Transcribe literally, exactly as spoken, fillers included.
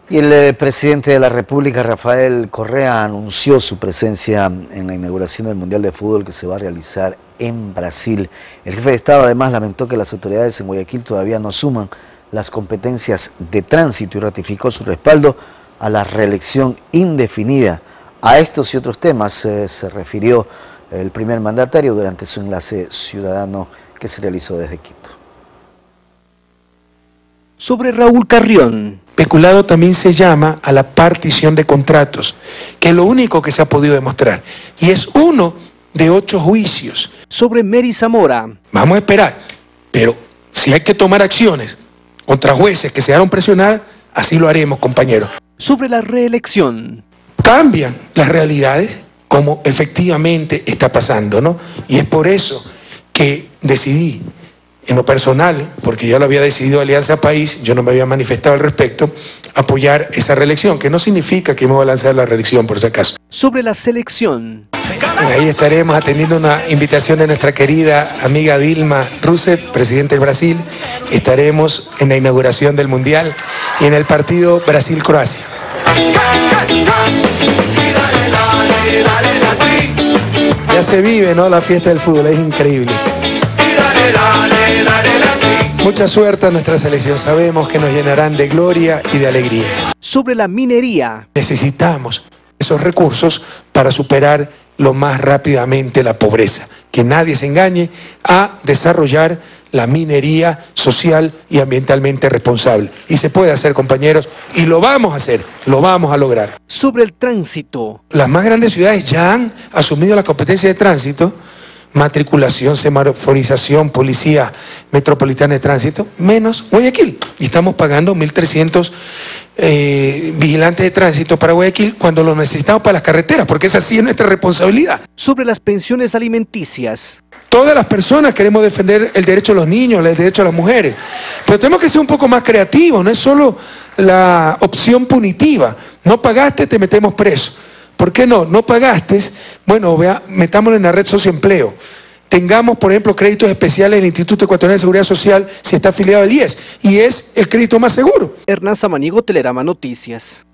Y el eh, presidente de la República, Rafael Correa, anunció su presencia en la inauguración del Mundial de Fútbol que se va a realizar en Brasil. El jefe de Estado además lamentó que las autoridades en Guayaquil todavía no suman las competencias de tránsito y ratificó su respaldo a la reelección indefinida. A estos y otros temas eh, se refirió el primer mandatario durante su enlace ciudadano que se realizó desde Quito. Sobre Raúl Carrión. Peculado también se llama a la partición de contratos, que es lo único que se ha podido demostrar. Y es uno de ocho juicios. Sobre Mary Zamora. Vamos a esperar, pero si hay que tomar acciones contra jueces que se dejaron presionar, así lo haremos, compañeros. Sobre la reelección. Cambian las realidades como efectivamente está pasando, ¿no? Y es por eso que decidí, en lo personal, porque ya lo había decidido Alianza País, yo no me había manifestado al respecto, apoyar esa reelección, que no significa que me voy a lanzar la reelección, por si acaso. Sobre la selección. Ahí estaremos atendiendo una invitación de nuestra querida amiga Dilma Rousseff, presidente del Brasil. Estaremos en la inauguración del Mundial y en el partido Brasil-Croacia. Ya se vive, ¿no? La fiesta del fútbol, es increíble. Mucha suerte a nuestra selección, sabemos que nos llenarán de gloria y de alegría. Sobre la minería. Necesitamos esos recursos para superar lo más rápidamente la pobreza. Que nadie se engañe a desarrollar la minería social y ambientalmente responsable. Y se puede hacer, compañeros, y lo vamos a hacer, lo vamos a lograr. Sobre el tránsito. Las más grandes ciudades ya han asumido la competencia de tránsito, matriculación, semaforización, policía metropolitana de tránsito, menos Guayaquil. Y estamos pagando mil trescientos eh, vigilantes de tránsito para Guayaquil cuando lo necesitamos para las carreteras, porque esa sí es nuestra responsabilidad. Sobre las pensiones alimenticias. Todas las personas queremos defender el derecho de los niños, el derecho de las mujeres, pero tenemos que ser un poco más creativos, no es solo la opción punitiva. No pagaste, te metemos preso. ¿Por qué no? No pagaste, bueno, vea, metámoslo en la red socioempleo. Tengamos, por ejemplo, créditos especiales en el Instituto Ecuatoriano de Seguridad Social si está afiliado al I E S, y es el crédito más seguro. Hernán Samaniego, Telerama Noticias.